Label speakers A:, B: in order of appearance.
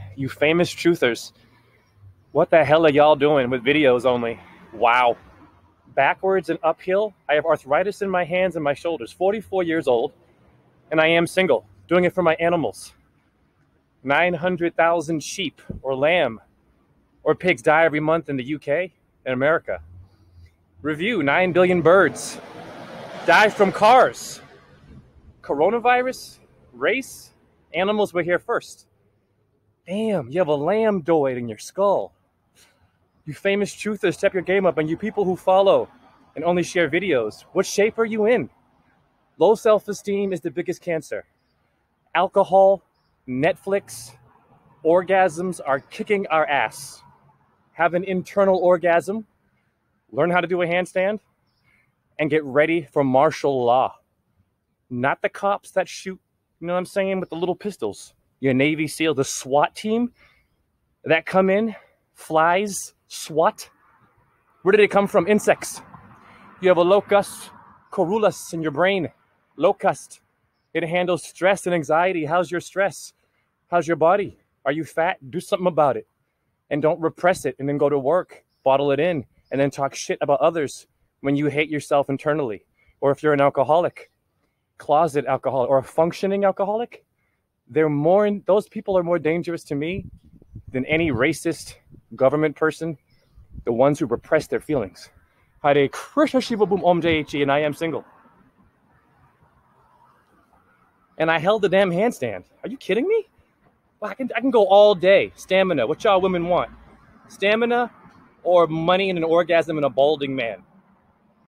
A: You famous truthers. What the hell are y'all doing with videos only? Wow. Backwards and uphill. I have arthritis in my hands and my shoulders. 44 years old, and I am single. Doing it for my animals. 900,000 sheep or lamb or pigs die every month in the UK and America. Review, 9 billion birds die from cars. Coronavirus, race, animals were here first. Damn, you have a lambdoid in your skull. You famous truthers, step your game up, and you people who follow and only share videos, what shape are you in? Low self-esteem is the biggest cancer. Alcohol, Netflix, orgasms are kicking our ass. Have an internal orgasm, learn how to do a handstand, and get ready for martial law. Not the cops that shoot, you know what I'm saying, with the little pistols. Your Navy SEAL, the SWAT team that come in, flies, SWAT. Where did it come from? Insects. You have a locus coeruleus in your brain. Locust. It handles stress and anxiety. How's your stress? How's your body? Are you fat? Do something about it. And don't repress it and then go to work, bottle it in, and then talk shit about others when you hate yourself internally. Or if you're an alcoholic, closet alcoholic, or a functioning alcoholic, those people are more dangerous to me than any racist government person, the ones who repress their feelings. Hare Krishna Shiva Boom Om Jai, and I am single. And I held the damn handstand. Are you kidding me? Well, I can go all day. Stamina. What y'all women want? Stamina or money and an orgasm and a balding man?